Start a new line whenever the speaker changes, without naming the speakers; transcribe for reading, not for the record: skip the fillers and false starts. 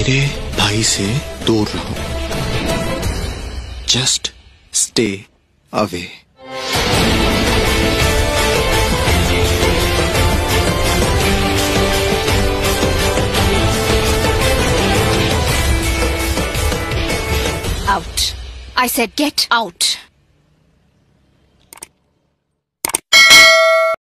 मेरे भाई से दूर रहो। Just stay away.
Out. I said get out.